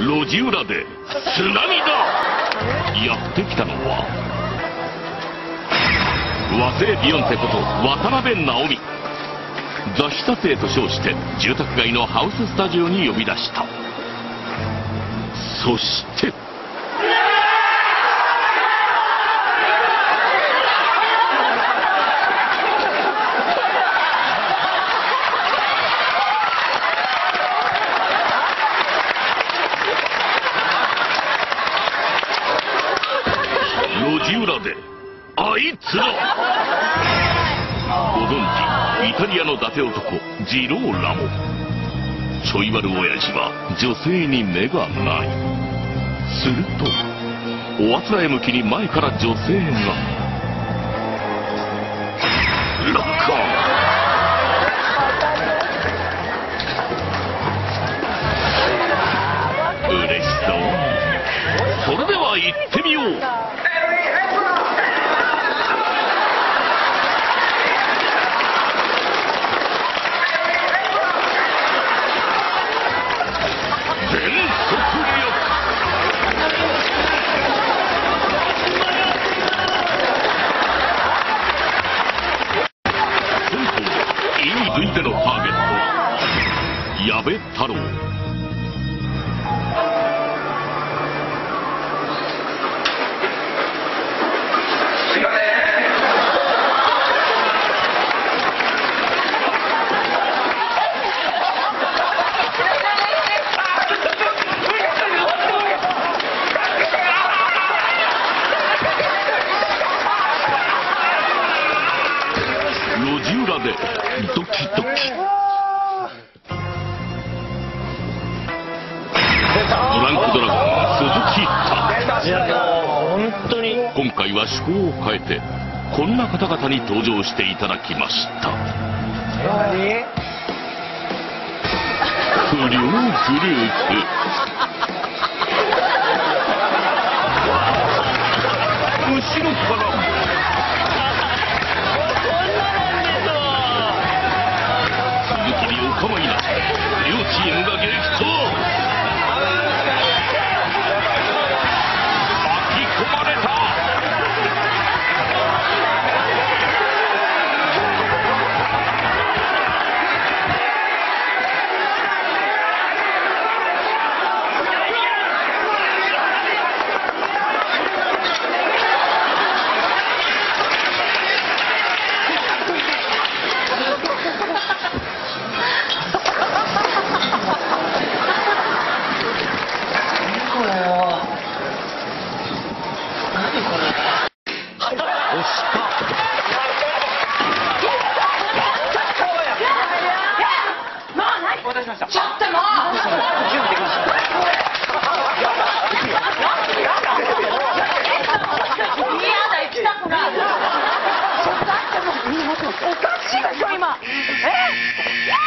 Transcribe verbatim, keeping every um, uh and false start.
路地裏で津波だ。やってきたのは和製ビヨンテこと渡辺直美。雑誌撮影と称して住宅街のハウススタジオに呼び出した。そして路地裏であいつだ。ご存知イタリアの伊達男ジローラモ。ちょい悪親父は女性に目がない。するとおあつらえ向きに前から女性がロックオン。嬉しそう。それでは行ってみよう。続いてのターゲットは矢部太郎。すいません。路地裏でドキドキ。ドランクドラゴン鈴木拓。 本当に今回は趣向を変えてこんな方々に登場していただきました。 何？ 不良グループ。後ろから鈴木にお構いなし両チームが激闘。巻き込まれた。 ちょっともうおかしいでしょ今。え